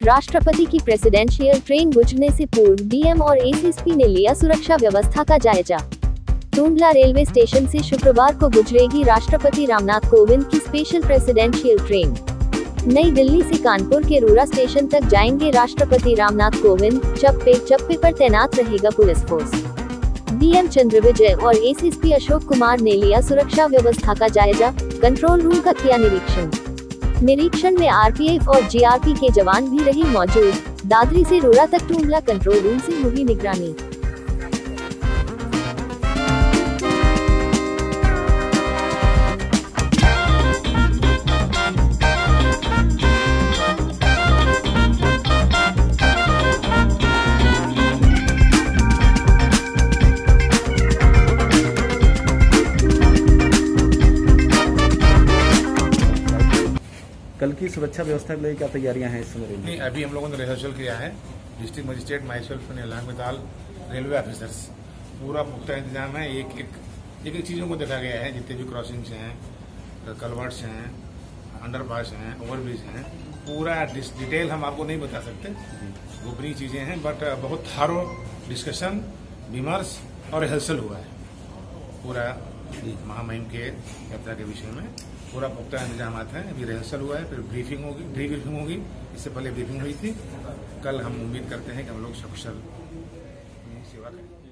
राष्ट्रपति की presidential train गुजरने से पूर्व डीएम और एसएसपी ने लिया सुरक्षा व्यवस्था का जायजा। टूंडला रेलवे स्टेशन से शुक्रवार को गुजरेगी राष्ट्रपति रामनाथ कोविंद की स्पेशल प्रेसिडेंशियल ट्रेन। नई दिल्ली से कानपुर के रूरा स्टेशन तक जाएंगे राष्ट्रपति रामनाथ कोविंद। चप्पे पर तैनात रहेगा पुलिस फोर्स। डीएम चंद्रविजय और एसएसपी अशोक कुमार ने लिया सुरक्षा व्यवस्था का जायजा। कंट्रोल रूम का किया निरीक्षण में आरपीएफ और जीआरपी के जवान भी रहे मौजूद। दादरी से रूरा तक टूंडला कंट्रोल रूम से हुई निगरानी। कल की सुरक्षा व्यवस्था के लिए क्या तैयारियां हैं इस समय? नहीं, अभी हम लोगों ने रिहर्सल किया है। District magistrate, myself and इलाम मिताल, रेलवे ऑफिसर्स, पूरा पुख्ता इंतजाम है। एक चीजों को देखा गया है, जितने भी क्रॉसिंग्स हैं, कलवर्ट्स हैं, अंडरपास हैं, ओवरब्रिज हैं, पूरा डिटेल हम आपको नहीं बता सकते, गोपनीय चीजें हैं। बट बहुत थारो डिस्कशन, विमर्श और रिहर्सल हुआ है पूरा महामहिम के यात्रा के विषय में। पूरा पुख्ता इंतजाम हैं। अभी रिहर्सल हुआ है, फिर ब्रीफिंग होगी। इससे पहले ब्रीफिंग हुई थी। कल हम उम्मीद करते हैं कि हम लोग सकुशल सेवा करें।